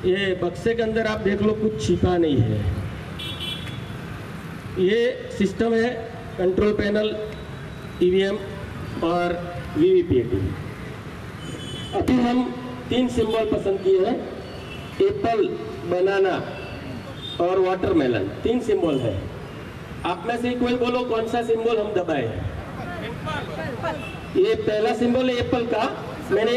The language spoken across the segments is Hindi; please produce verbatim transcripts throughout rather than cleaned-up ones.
ये बक्से के अंदर आप देख लो, कुछ छिपा नहीं है। ये सिस्टम है कंट्रोल पैनल, ईवीएम और वीवीपीएटी। अभी हम तीन सिंबल पसंद किए हैं, एप्पल, बनाना और वाटरमेलन। तीन सिंबल है। आप में से कोई बोलो कौन सा सिंबल हम दबाए। ये पहला सिंबल है एप्पल का। मैंने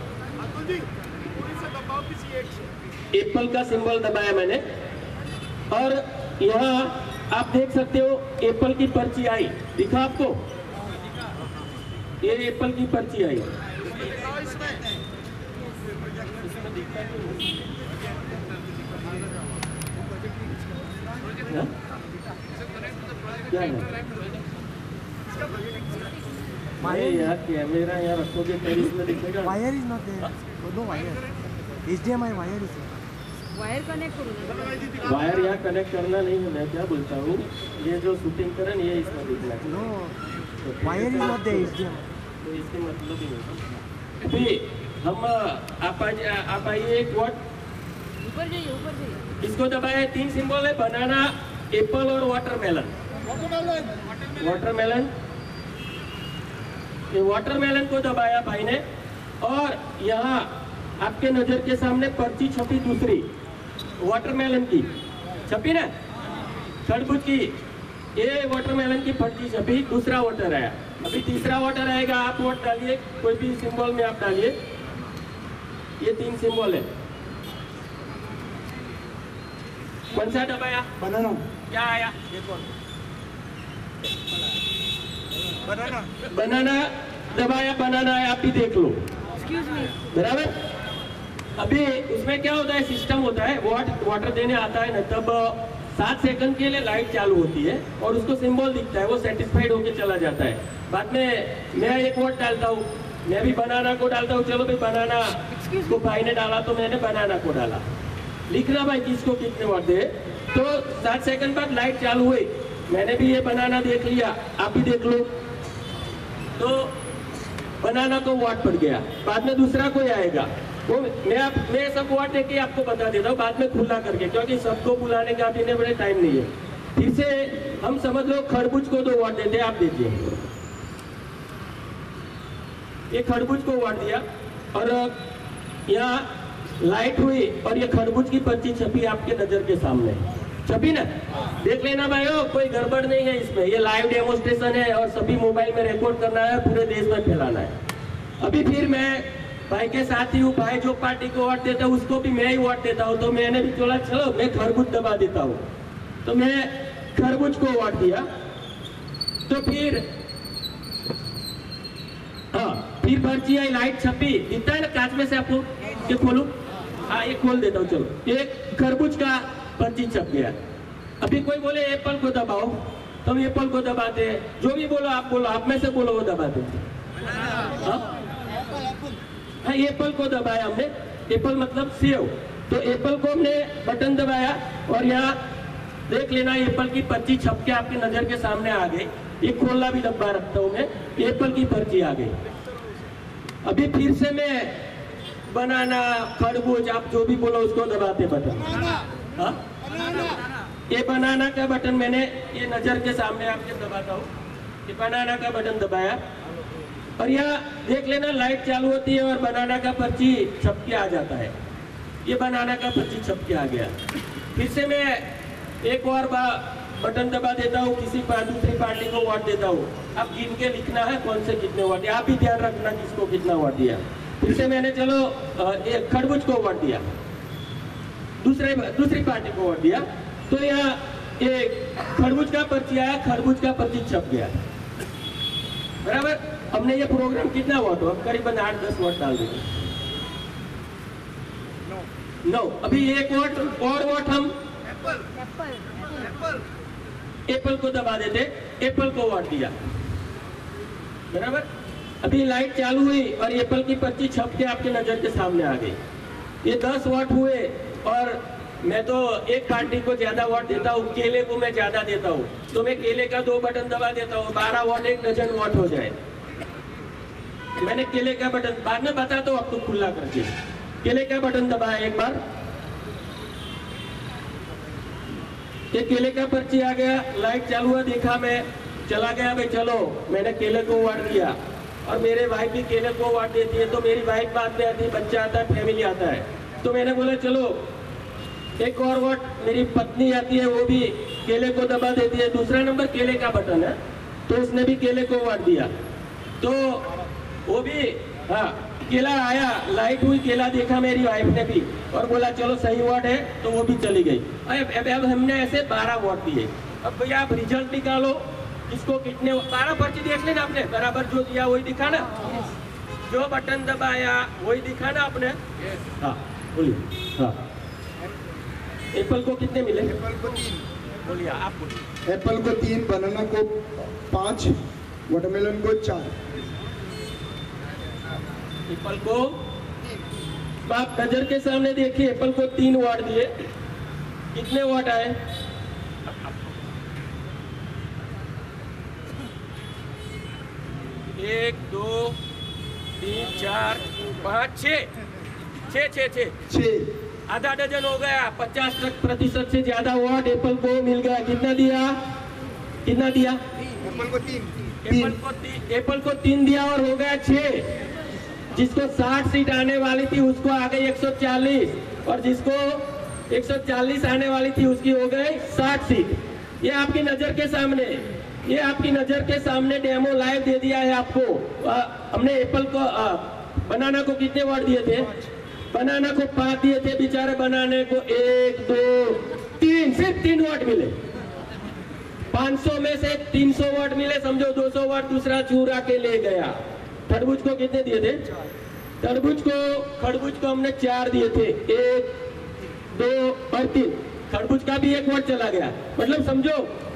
एप्पल का सिंबल दबाया मैंने, और यहाँ आप देख सकते हो एप्पल की पर्ची आई। दिखा आपको? ये एप्पल की पर्ची आई। क्या है? यार कैमरा यहाँ रखोगे तभी इसमें दिखेगा। Wire is not there, no wire, HDMI wire is wire connect करो। वायर यहाँ कनेक्ट करना नहीं है। मैं क्या बोलता हूँ, ये जो शूटिंग करें ये इसमें दिखना चाहिए। No wire is not there, HDMI तो इसके मतलब ही नहीं। अभी हम आप आप आइए एक वर्ड ऊपर जाइए, ऊपर जाइए। इसको दबाए। तीन सिंबल है, बनाना, एप्पल और वाटरमेलन। वाटरमेलन, ये वाटरमेलन को दबाया भाई ने, और यहाँ आपके नजर के सामने पर्ची छपी दूसरी वाटरमेलन की छपी ना, खरबूज की। ये वाटरमेलन की पर्ची छपी, दूसरा वाटर आया। अभी तीसरा वाटर आएगा। आप वोट डालिए, कोई भी सिंबल में आप डालिए। ये तीन सिंबल है। कौन सा दबाया? बनाना। क्या आया? बनाना बनाना दबाया, बनाना है। आप भी देख लो, एक्सक्यूज मी। बराबर। अभी उसमें क्या होता है, सिस्टम होता है, वाट वाटर देने आता है ना, तब सात सेकंड के लिए लाइट चालू होती है और उसको सिंबल दिखता है, वो सेटिस्फाइड होके चला जाता है। बाद में मैं एक वोट डालता हूँ, मैं भी बनाना को डालता हूँ। चलो भाई, बनाना को भाई ने डाला तो मैंने बनाना को डाला। लिखना भाई किसको कितने वोट दे। तो सात सेकंड बाद लाइट चालू हुई, मैंने भी ये बनाना देख लिया, आप भी देख लो। तो बनाना को वोट पड़ गया। बाद में दूसरा कोई आएगा, वो मैं आप मैं सब वोट देके आपको बता देता हूँ, बाद में खुला करके, क्योंकि सबको बुलाने का भी बड़े टाइम नहीं है। फिर से हम समझ लो खरबूज को दो वोट देते, आप दीजिए। ये खरबूज को वोट दिया, और यहाँ लाइट हुई और ये खरबूज की पर्ची छपी आपके नजर के सामने। छपी ना, देख लेना भाइयों, कोई गड़बड़ नहीं है इसमें। ये लाइव डेमोस्ट्रेशन है और सभी मोबाइल में रिकॉर्ड करना है, पूरे देश में फैलाना है। अभी फिर मैं भाई के साथ ही हूँ, भाई जो पार्टी को वोट देता हूँ उसको भी मैं ही वोट देता हूँ। तो मैंने भी बोला चलो मैं खरबूज दबा देता हूँ, तो मैं खरबूज को वोट दिया। तो फिर हाँ, फिर पर्ची आई, लाइट छपी, दिखता है ना कांच में से आपको। ये खोलूं? हाँ, ये खोल देता हूँ। चलो, एक खरबूज का पर्ची छप गया। अभी कोई बोले एप्पल को दबाओ, तो हम एप्पल को दबाते हैं। जो भी बोलो आप बोलो, आप में से बोलो वो दबाते हैं। हाँ, एप्पल को दबाया हमने। एप्पल मतलब सेव। तो एप्पल को हमने बटन दबाया, और यहाँ देख लेना एप्पल की पर्ची छप के आपके नजर के सामने आ गई। ये खोला भी डब्बा रखता हूँ मैं, एप्पल की पर्ची आ गई। अभी फिर से मैं बनाना, खरबूज, आप जो भी बोलो उसको दबाते बटन। हाँ, ये बनाना का बटन मैंने ये नजर के सामने आपके दबाता हूँ। ये बनाना का बटन दबाया, और यहाँ देख लेना लाइट चालू होती है और बनाना का पर्ची छप के आ जाता है। ये बनाना का पर्ची छप के आ गया। फिर से मैं एक और बटन दबा देता हूँ, किसी पर दूसरी पार्टी को वोट देता हूँ। अब गिन के लिखना है कौन से कितने वोट दिया, आप भी ध्यान रखना किसको कितना वोट दिया। फिर से मैंने चलो एक खरबूज को वोट दिया, दूसरे दूसरी पार्टी को वोट दिया। तो यहाँ एक खरबूज का पर्ची आया, खरबूज का पर्ची छप गया। बराबर। हमने ये प्रोग्राम कितना वोट हुआ, करीबन आठ दस वोट डाल देंगे। नो, अभी एक वोट और वोट हम एप्पल को दबा देते, एप्पल को वोट दिया। बराबर। अभी लाइट चालू हुई और एप्पल की पर्ची छप के आपके नजर के सामने आ गई। ये दस वोट हुए, और मैं तो एक पार्टी को ज्यादा वोट देता हूँ, केले को मैं ज्यादा देता हूँ, तो मैं केले का दो बटन दबा देता हूँ। बारह वोट, एक डजन वोट हो जाए। मैंने केले का बटन बाद में बताता हूँ आपको खुला करके। केले का बटन दबाया एक बार, ये केले का पर्ची आ गया, लाइट चालू हुआ, देखा मैं, चला गया भाई, चलो मैंने केले को अवार्ड दिया और मेरे भाई भी केले को अवार्ड देती है, तो मेरी वाइफ बाद में आती है, बच्चा आता है, फैमिली आता है, तो मैंने बोला चलो एक और अवार्ड, मेरी पत्नी आती है, वो भी केले को दबा देती है, दूसरा नंबर केले का बटन है, तो उसने भी केले को अवार्ड दिया, तो वो भी हाँ केला आया, लाइट हुई, केला देखा मेरी वाइफ ने भी और बोला चलो सही अवार्ड है, तो वो भी चली गई। अब अब अब हमने ऐसे बारह अवार्ड दिए। अब भैया आप रिजल्ट निकालो, किसको कितने, बारह पर्ची देख लेना आपने, बराबर जो दिया वही दिखा ना, जो बटन दबाया वही दिखा ना आपने। हाँ बोलिए। हाँ एप्पल को कितने मिले? एप्पल को तीन। बोलिए आप बोलिए। एप्पल को तीन, बनाना को पाँच, वाटरमेलन को चार। एप्पल को आप नजर के सामने देखिए, एप्पल को तीन अवार्ड दिए, कितने अवार्ड आए? एक दो तीन चार पाँच छः छः छः छः छः। आधा डजन हो गया, पचास प्रतिशत से ज्यादा अवार्ड एप्पल को मिल गया। कितना दिया? कितना दिया? एप्पल को तीन। एप्पल को तीन, एप्पल को तीन दिया और हो गया छः। जिसको साठ सीट आने वाली थी उसको आ गई एक सौ चालीस, और जिसको एक सौ चालीस आने वाली थी उसकी हो गई साठ सीट। ये आपकी नजर के सामने, ये आपकी नजर के सामने डेमो लाइव दे दिया है आपको। आ, हमने एप्पल को आ, बनाना को कितने अवार्ड दिए थे? बनाना को पाँच दिए थे, बेचारे बनाने को एक दो तीन, सिर्फ तीन अवार्ड मिले। पाँच सौ में से तीन सौ अवार्ड मिले, समझो दो सौ अवार्ड दूसरा चूरा के ले गया। तरबूज को कितने दिए थे? तरबूज को खरबूज को हमने चार दिए थे, एक दो और तीन, खरबूज का भी एक वोट चला गया। मतलब समझो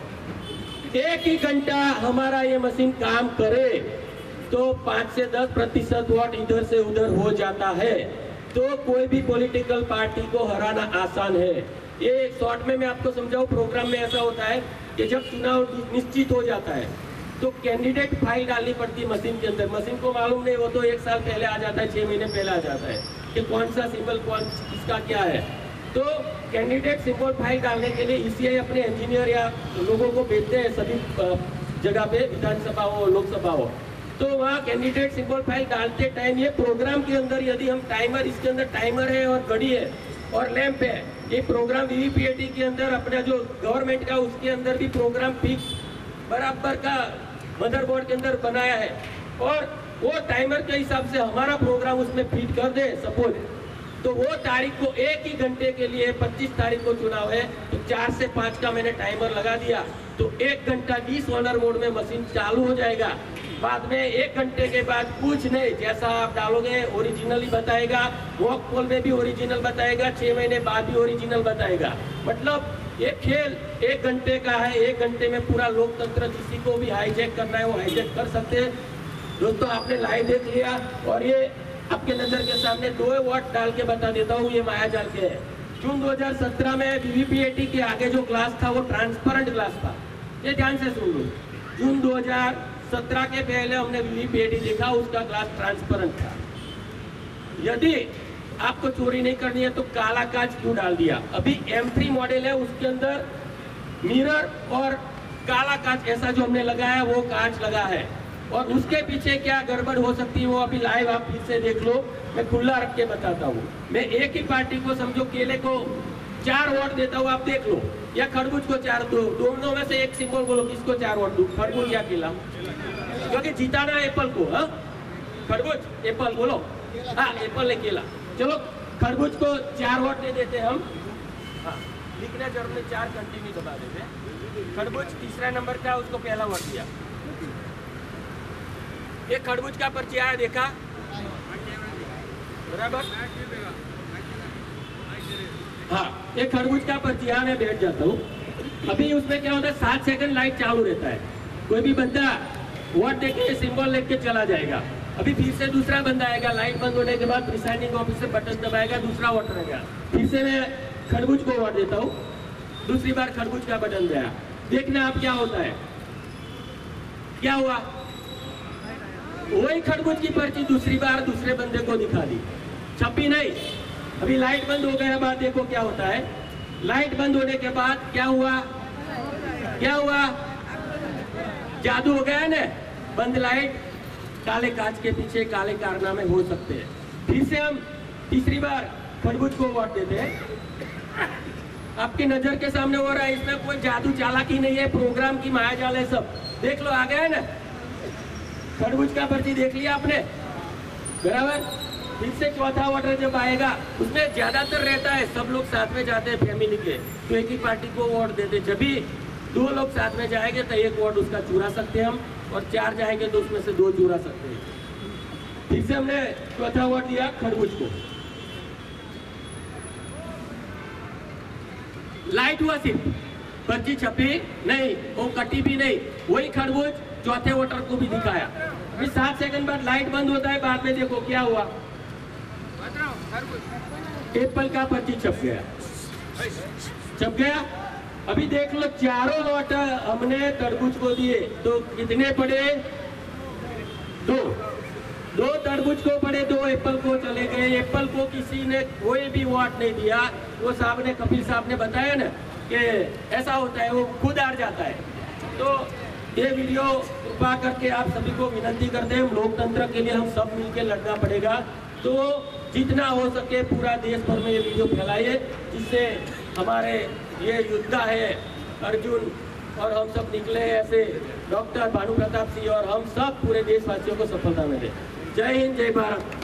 एक ही घंटा हमारा ये मशीन काम करे तो पाँच से दस प्रतिशत वोट इधर से उधर हो जाता है। तो कोई भी पॉलिटिकल पार्टी को हराना आसान है। ये शॉर्ट में मैं आपको समझाऊं, प्रोग्राम में ऐसा होता है कि जब चुनाव निश्चित हो जाता है तो कैंडिडेट फाइल डालनी पड़ती है मशीन के अंदर। मशीन को मालूम नहीं, वो तो एक साल पहले आ जाता है, छह महीने पहले आ जाता है कि कौन सा सिंबल कौन किसका क्या है। तो कैंडिडेट सिंबल फाइल डालने के लिए ईसीआई अपने इंजीनियर या लोगों को भेजते हैं सभी जगह पे, विधानसभा हो लोकसभा हो। तो वहाँ कैंडिडेट सिंबल फाइल डालते टाइम ये प्रोग्राम के अंदर यदि हम टाइमर, इसके अंदर टाइमर है और घड़ी है और लैंप है, ये प्रोग्राम वीवीपीएटी के अंदर अपना जो गवर्नमेंट का उसके अंदर भी प्रोग्राम फिक्स बराबर का मदरबोर्ड के अंदर बनाया है, और वो टाइमर के हिसाब से हमारा प्रोग्राम उसमें फिट कर दे सपोज, तो वो तारीख को एक ही घंटे के लिए पच्चीस तारीख को चुनाव है, तो चार से पाँच का मैंने टाइमर लगा दिया, तो एक घंटा डिस ऑनर मोड में मशीन चालू हो जाएगा। बाद में एक घंटे के बाद कुछ नहीं, जैसा आप डालोगे ओरिजिनल ही बताएगा, वॉक पोल में भी ओरिजिनल बताएगा, छह महीने बाद भी ओरिजिनल बताएगा। मतलब ये खेल एक घंटे का है, एक घंटे में पूरा लोकतंत्र किसी को भी हाईजैक करना है वो हाईजैक कर सकते हैं। दोस्तों आपने लाइव देख लिया, और ये आपके नजर के सामने दो वोट डाल के बता देता हूँ, ये माया जाल के है। जून दो हज़ार सत्रह में वीवीपीएटी के आगे जो ग्लास था वो ट्रांसपेरेंट ग्लास था, ये ध्यान से सुन लो। जून दो हज़ार सत्रह के पहले हमने वीवीपीएटी देखा, उसका ग्लास ट्रांसपेरेंट था। यदि आपको चोरी नहीं करनी है तो काला कांच क्यों डाल दिया? अभी एम थ्री मॉडल है, उसके अंदर मिरर और काला कांच ऐसा जो हमने लगाया वो कांच लगा है, और उसके पीछे क्या गड़बड़ हो सकती है वो अभी लाइव आप फिर से देख लो, मैं खुला रख के बताता हूँ। मैं एक ही पार्टी को समझो केले को चार वोट देता हूँ, आप देख लो, या खरबूज को चार दो, दोनों में से एक सिंबल बोलो किसको चार वोट दूं, खरबूज या केला? क्योंकि जीताना एप्पल को। हाँ खरबूज एप्पल बोलो, हाँ एप्पल है केला, चलो खरबूज को चार वोट दे देते हम। हाँ लिखना जरूर नहीं, चार कंटिन्यू दबा देते। खरबूज तीसरा नंबर का, उसको पहला वोट दिया। एक खरबूज का पर्ची आया, देखा बराबर? हाँ एक खरबूज का पर्ची आया, मैं बैठ जाता हूँ। अभी उसमें क्या होता है, सात सेकंड लाइट चालू रहता है, कोई भी बंदा वोट देके सिंबल लेके चला जाएगा। अभी फिर से दूसरा बंदा आएगा, लाइट बंद होने के बाद प्रिसाइडिंग ऑफिसर बटन दबाएगा, दूसरा वोट रहेगा। फिर से मैं खरबूज को वोट देता हूँ, दूसरी बार खरबूज का बटन दया। देखना आप क्या होता है, क्या हुआ, वही खरबूज की पर्ची दूसरी बार दूसरे बंदे को दिखा दी, छपी नहीं। अभी लाइट बंद हो गया, बाद देखो क्या होता है, लाइट बंद होने के बाद क्या हुआ? क्या हुआ? जादू हो गया है ना। बंद लाइट, काले कांच के पीछे काले कारनामे हो सकते हैं। फिर से हम तीसरी बार खरबूज को वोट देते हैं। आपकी नजर के सामने हो रहा है, इसमें कोई जादू चालाकी नहीं है, प्रोग्राम की मायाजाल है सब। देख लो, आ गया है ना। खरबूज का पर्ची देख लिया आपने, बराबर। फिर से चौथा वोटर जब आएगा, उसमें ज्यादातर रहता है सब लोग साथ में जाते हैं फैमिली के, तो एक ही पार्टी को वोट देते। जब भी दो लोग साथ में जाएंगे तो एक वोट उसका चुरा सकते हैं हम, और चार जाएंगे तो उसमें से दो चुरा सकते हैं। फिर से हमने चौथा वोट दिया खरबूज को। लाइट हुआ, सिर्फ पर्ची छपी नहीं, वो कटी भी नहीं, वही खरबूज चौथे वोटर को भी दिखाया। फिर सात सेकंड बाद लाइट बंद होता है, बाद में देखो क्या हुआ, एप्पल का पर्ची छप गया, छप गया। अभी देख लो, चारों वोट हमने तरबूज को दिए, तो कितने पड़े? दो। दो तरबूज को पड़े, दो एप्पल को चले गए। एप्पल को किसी ने कोई भी वोट नहीं दिया। वो साहब ने, कपिल साहब ने बताया ना कि ऐसा होता है, वो खुद हार जाता है। तो ये वीडियो कृपा करके आप सभी को विनती करते हैं, लोकतंत्र के लिए हम सब मिलकर लड़ना पड़ेगा। तो जितना हो सके पूरा देश भर में ये वीडियो फैलाइए, जिससे हमारे ये योद्धा है अर्जुन और हम सब निकले ऐसे डॉक्टर भानु प्रताप सिंह और हम सब पूरे देशवासियों को सफलता मिले। जय हिंद, जय भारत।